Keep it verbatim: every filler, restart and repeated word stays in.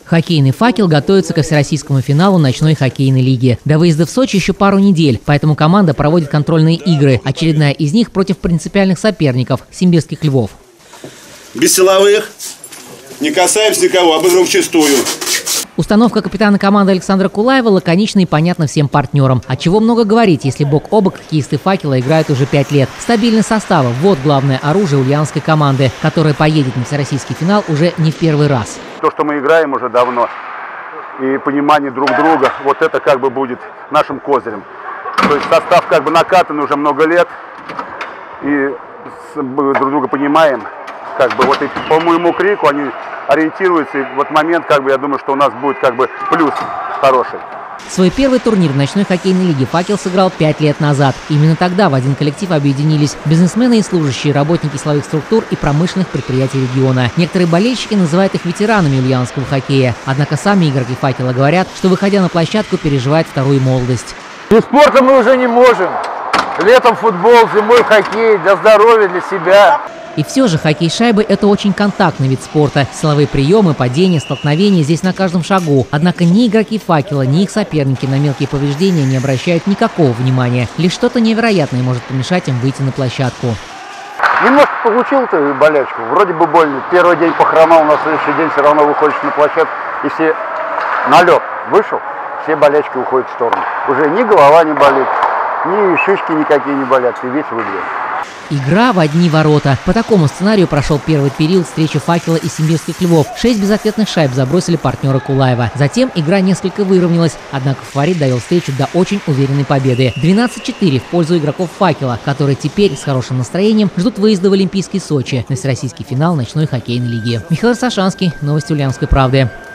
Хоккейный «Факел» готовится ко всероссийскому финалу ночной хоккейной лиги. До выезда в Сочи еще пару недель, поэтому команда проводит контрольные игры. Очередная из них против принципиальных соперников – симбирских «Львов». Без силовых, не касаемся никого, обыгрываем вчистую. Установка капитана команды Александра Кулаева лаконична и понятна всем партнерам. Отчего много говорить, если бок о бок хоккеисты «Факела» играют уже пять лет. Стабильность состава – вот главное оружие ульяновской команды, которая поедет на всероссийский финал уже не в первый раз. То, что мы играем уже давно, и понимание друг друга, вот это как бы будет нашим козырем. То есть состав как бы накатан уже много лет, и друг друга понимаем. Как бы вот и по моему крику они ориентируются, и в этот момент, как бы, я думаю, что у нас будет как бы плюс хороший. Свой первый турнир в ночной хоккейной лиге «Факел» сыграл пять лет назад. Именно тогда в один коллектив объединились бизнесмены и служащие, работники силовых структур и промышленных предприятий региона. Некоторые болельщики называют их ветеранами ульяновского хоккея. Однако сами игроки «Факела» говорят, что, выходя на площадку, переживают вторую молодость. Без спорта мы уже не можем. Летом футбол, зимой хоккей, для здоровья, для себя. И все же хоккей шайбы – это очень контактный вид спорта. Силовые приемы, падения, столкновения здесь на каждом шагу. Однако ни игроки «Факела», ни их соперники на мелкие повреждения не обращают никакого внимания. Лишь что-то невероятное может помешать им выйти на площадку. Немножко получил ты болячку, вроде бы больно. Первый день похромал, на следующий день все равно выходишь на площадку, и все на лед вышел, все болячки уходят в сторону. Уже ни голова не болит, ни шишки никакие не болят, ты весь выглядишь. Игра в одни ворота. По такому сценарию прошел первый период встречи «Факела» и симбирских «Львов». Шесть безответных шайб забросили партнеры Кулаева. Затем игра несколько выровнялась, однако фаворит довел встречу до очень уверенной победы. двенадцать четыре в пользу игроков «Факела», которые теперь с хорошим настроением ждут выезда в Олимпийский Сочи на всероссийский финал ночной хоккейной лиги. Михаил Сашанский, новости Ульяновской правды.